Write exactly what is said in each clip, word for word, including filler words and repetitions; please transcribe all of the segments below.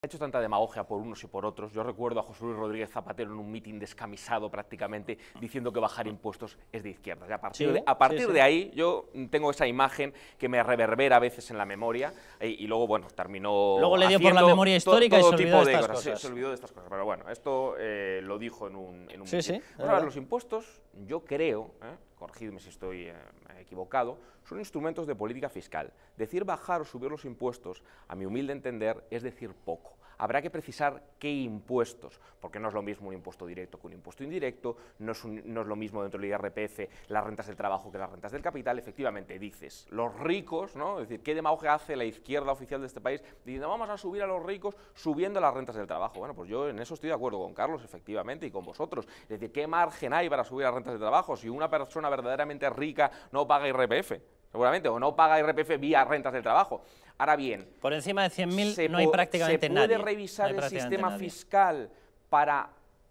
Ha hecho tanta demagogia por unos y por otros. Yo recuerdo a José Luis Rodríguez Zapatero en un mitin descamisado prácticamente diciendo que bajar impuestos es de izquierdas. Y a partir, ¿Sí? de, a partir sí, sí. de ahí yo tengo esa imagen que me reverbera a veces en la memoria y, y luego, bueno, terminó Luego le dio por la memoria histórica todo, todo y se tipo olvidó de de estas cosas. cosas. Se, se olvidó de estas cosas. Pero bueno, esto eh, lo dijo en un, en un Sí, mitin. sí, Bueno, ahora, los impuestos, yo creo, eh, corregidme si estoy eh, equivocado, son instrumentos de política fiscal. Decir bajar o subir los impuestos, a mi humilde entender, es decir poco. Habrá que precisar qué impuestos, porque no es lo mismo un impuesto directo que un impuesto indirecto, no es, un, no es lo mismo dentro del I R P F las rentas del trabajo que las rentas del capital. Efectivamente, dices, los ricos, ¿no? Es decir, ¿qué demagogia hace la izquierda oficial de este país diciendo vamos a subir a los ricos subiendo las rentas del trabajo? Bueno, pues yo en eso estoy de acuerdo con Carlos, efectivamente, y con vosotros. Es decir, ¿qué margen hay para subir las rentas del trabajo si una persona verdaderamente rica no paga I R P F? Seguramente, o no paga I R P F vía rentas del trabajo. Ahora bien, por encima de cien mil no hay prácticamente nadie. ¿Se puede revisar no el sistema nadie. fiscal para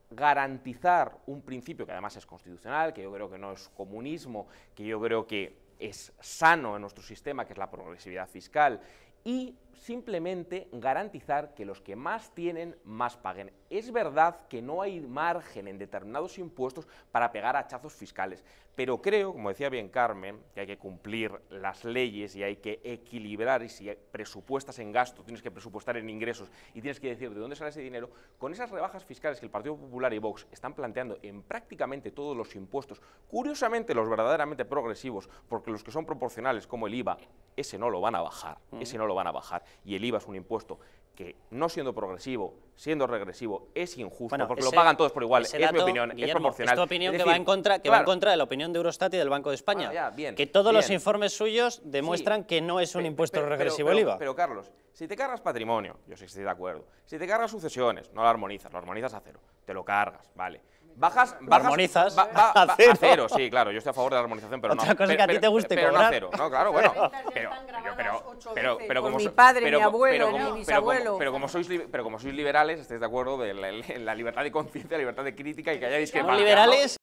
garantizar un principio que además es constitucional, que yo creo que no es comunismo, que yo creo que es sano en nuestro sistema, que es la progresividad fiscal, y simplemente garantizar que los que más tienen, más paguen? Es verdad que no hay margen en determinados impuestos para pegar hachazos fiscales, pero creo, como decía bien Carmen, que hay que cumplir las leyes y hay que equilibrar, y si presupuestas en gasto, tienes que presupuestar en ingresos y tienes que decir de dónde sale ese dinero. Con esas rebajas fiscales que el Partido Popular y Vox están planteando en prácticamente todos los impuestos, curiosamente los verdaderamente progresivos, porque los que son proporcionales, como el I V A, ese no lo van a bajar, ese no lo van a bajar, y el I V A es un impuesto que, no siendo progresivo, siendo regresivo, es injusto, bueno, porque ese, lo pagan todos por igual. Es mi opinión, Guillermo, es proporcional. Es tu opinión es que, decir, va en contra, que claro, va en contra de la opinión de Eurostat y del Banco de España. Bueno, ya, bien, que todos bien. los informes suyos demuestran sí, que no es un pe, impuesto pero, regresivo pero, el I V A. Pero, Carlos, si te cargas patrimonio, yo sí estoy de acuerdo. Si te cargas sucesiones, no lo armonizas, lo armonizas a cero. Te lo cargas, vale. Bajas, ¿Lo bajas, armonizas ba, ba, a ba, cero? A cero, sí, claro, yo estoy a favor de la armonización, pero Otra no. cosa pero, es que a ti pero, te guste pero cobrar. no a cero, no, claro, bueno. Pero, Pero, pero, pero, pero, pero por como mi so- padre, pero, mi abuelo, pero, ni como, mi pero, como, bisabuelo. pero como sois, li- pero como sois liberales, estáis de acuerdo de la, la libertad de conciencia, la libertad de crítica y que haya discrepancia. Somos liberales.